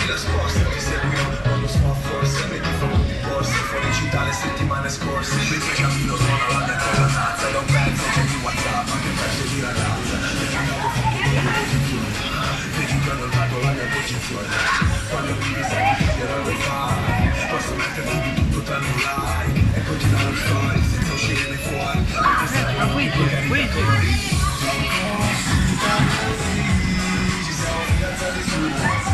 nascosta ti seguirò quando sto a forza, metti fuoco di borse, fuori città le settimane scorse, mentre cammino suona la mia colonnazza, da un pezzo che di WhatsApp, anche pezzo di ragazza, vedi un nuovo fatto di posizione, vedi che ho notato la mia posizione, quando vivi senti che non lo fai, posso metterti di tutto tranne un like, e continuare a story senza uscire fuori, anche se non mi puoi ci siamo fidanzati su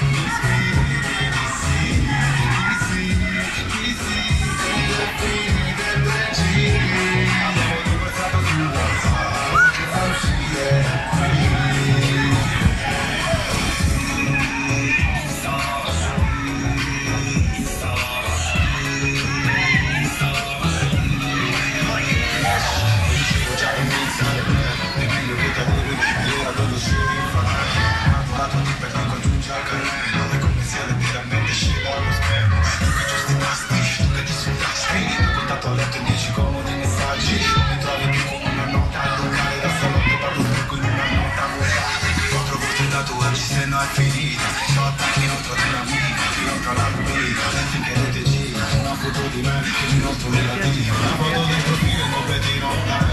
se no è finita, se ho attacchi inoltre di un'amica, inoltre la rubrica, finché rete gira, una foto di me che mi noto nella diva, una foto del profilo e non vedi non